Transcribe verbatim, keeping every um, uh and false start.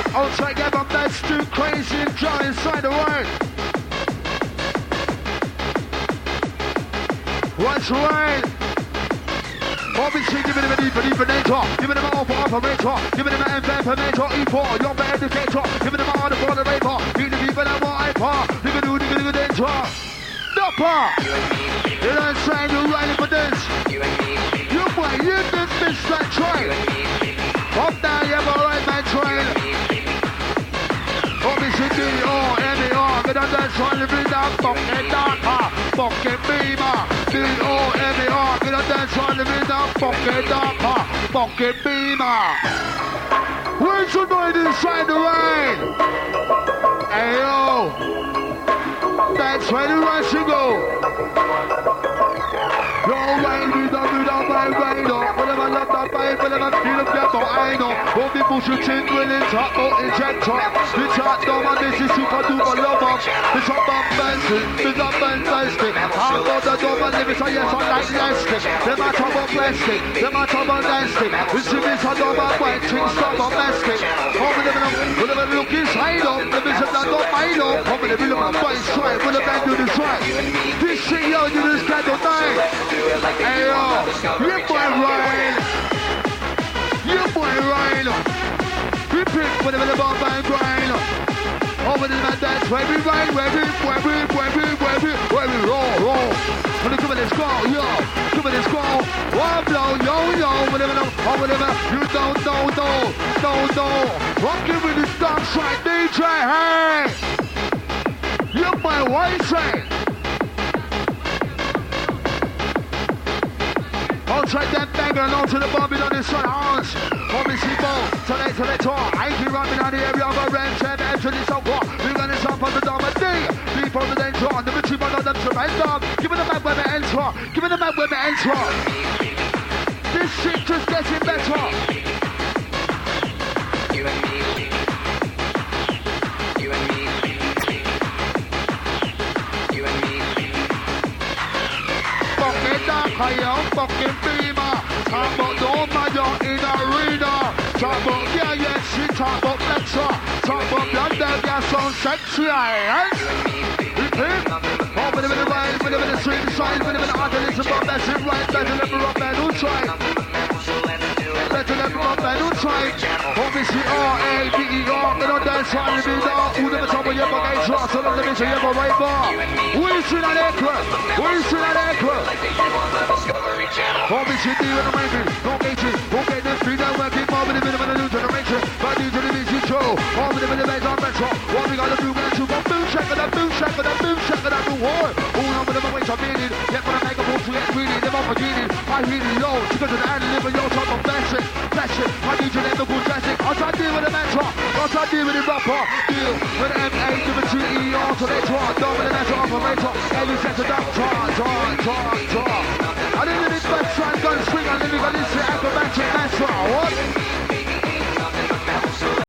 Outside, get up, that's too crazy and dry inside the word. What's right? Obviously, give them a deeper, deeper nature. Give them an alpha operator. Give them an informator. E four, you're the educator. Give them an order for the vapor. Be the people that want hyper. You can do the good danger. Dopper! You don't say you're riding for this. You boy, you this bitch that train. Up down, you have a right man train. Obviously, D O M E R. Get on that train, live in that fucking darker. Fucking beamer. D O M E R. Get on that train, live in that fucking darker. Fucking beamer. Where's the noise inside the rain? Hey yo. That's where the rush you go. Yo, rain, we don't do that by rain, no. Whatever I love that by, whatever I feel of that, but I know. Won't be bullshitting, willing, top, but injector. The top, no man, this is super duper love up. The top of fancy, the top fantastic. I'm about the door, and live it, so yes, I'm like elastic. Them are top of plastic, them are top of nasty. The shit is a door, but white, things top of plastic. Over the middle, whatever look inside of, the vision that don't mind of. Over the middle of my voice, try, with a band do this right. This shit, yo, do this candle night. Hey yo, you boy Ryan, you boy Ryan, we pick for the bomb and grind. Over the man dance, where we ride, where we, where we, where we, where we, where we roll, roll. When you come in this call, yo, come in this call, one blow, yo, yo, whatever, no, or whatever, you don't know, no, no, no. Rockin' with this dark side D J, hey, you boy white side. Outside that banger and onto the Bobby on this side of hands. Obviously, ball, select, select, talk. I ain't running out the area of a ranch and enter this up. We're gonna jump on the dome and D. D for the danger. The bitchy one on them to right dog. Give it the map where the enter. Give it the map where the enter. This shit just getting better. You and me. You and me. You and me. Fucking dark, I am fucking beamer. Talk about the major in arena. Talk about yeah, yeah, she talk about flexor. Talk about blunder, yeah, sound sexy, right? Repeat. Over the middle line, over the middle street, side, over the middle arteries, above that shit right, better than the rock man who tried. Better than the rock man who tried. Obviously, R A B E R, they don't dance on the beat, who never talk about your baggage, so long the mission, you have a right bar. We see that aircraft, we see that aircraft. Obviously, D with the main no agent, no get them free, they're working more with the minimum of the new generation. But new to the music show, all with the minimum of the metro. What we gotta do, we're to go boom, check it out, boom, check it out, boom, check it out, boom, war. All on with the ways I'm meaning, get when I make a move to get greedy, live off a genie. I hear the yo, to go to the end, live a yo, top of fashion, fashion. I need you to end the good dressing. I'll try to deal with the metro, I'll try to deal with the rapper, deal with the M A, give it to the E R, so they draw, down with the metro operator, and you set it up, draw, draw, draw, draw. I didn't live in best try gun swing, I live in this acrobatic metro, what?